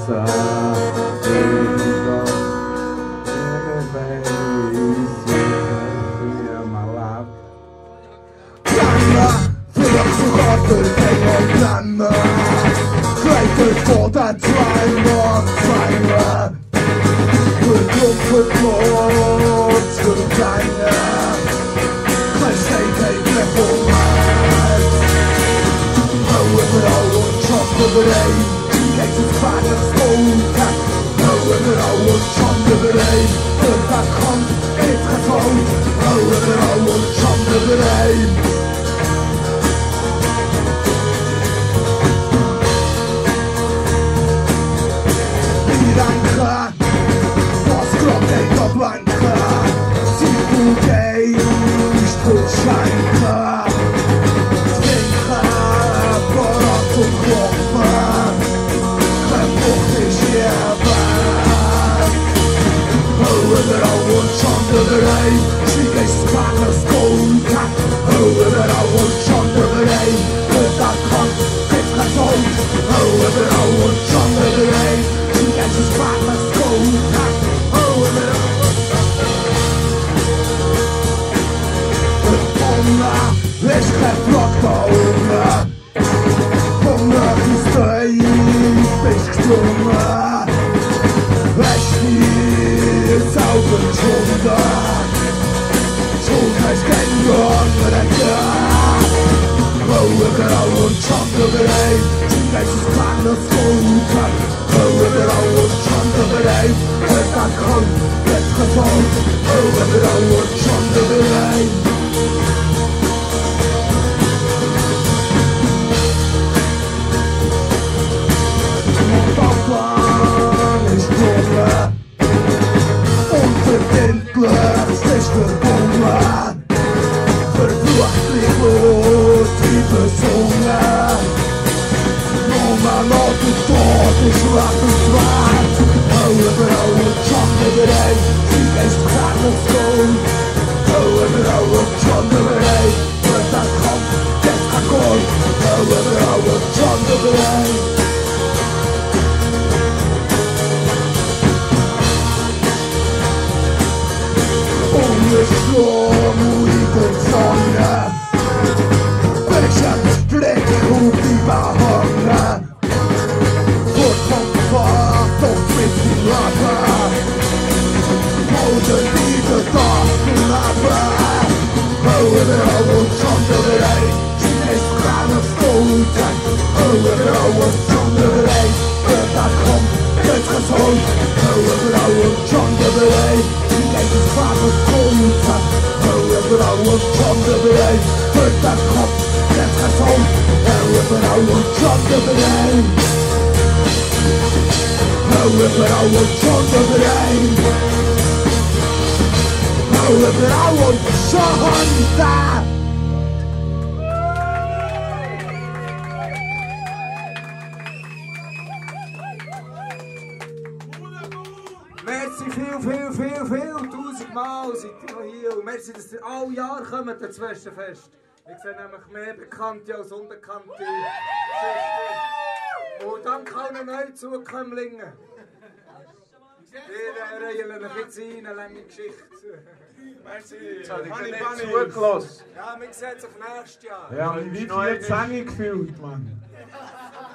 Tausendmal seid ihr noch hier und merci, dass ihr alle Jahre kommt ins Weschtefescht. Wir sehen nämlich mehr bekannte als unbekannte Geschichten. Und danke allen Neuzukömmlingen. Wir reihen euch jetzt ein, eine lange Geschichte. Merci. Jetzt habe ich nicht zugelassen. Ja, wir sehen uns nächstes Jahr. Ja, wie viel 10 gefühlt, Mann.